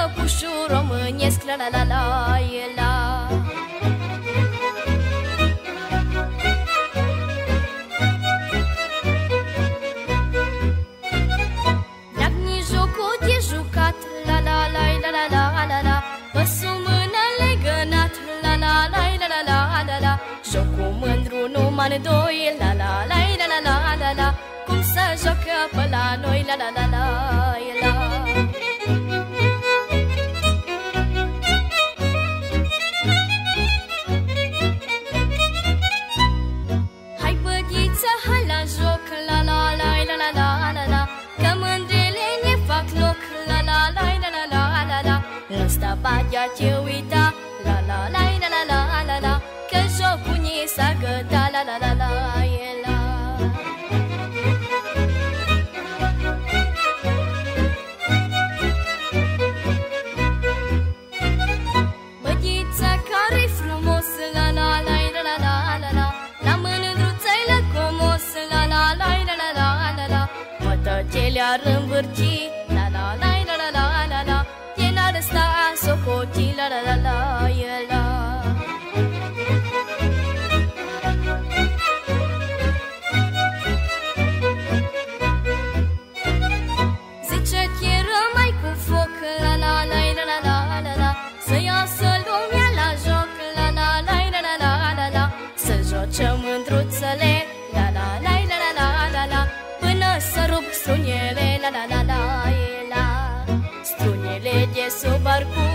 păpușul românesc, la la la la e la. Dragni jocul e jucat, la la la la la la la la. Păsul mână legănat, la la la la la la la la. Jocul mândru numai doi, la la la la la la la la. Cum să joacă pe la noi, la la la la la. Hai bădiță, hai la joc, la la la la la la la la. Că mândrele ne fac loc, la la la la la la la la. Nu sta bagea ce uita, la la la la la la la la. Că jocul ne s-a gătat, la la la la e la. Le-ar învârti, la la la la la la la la. E n-ar sta socoti, la la la la e la. Zice-ți e rămai cu foc, la la la la la la la la. Să iasă lumea la joc, la la la la la la la la. Să joce mândruțele, la la la la la la la la. Până să rup strunele, la la la la e la. Strunele de sub arcul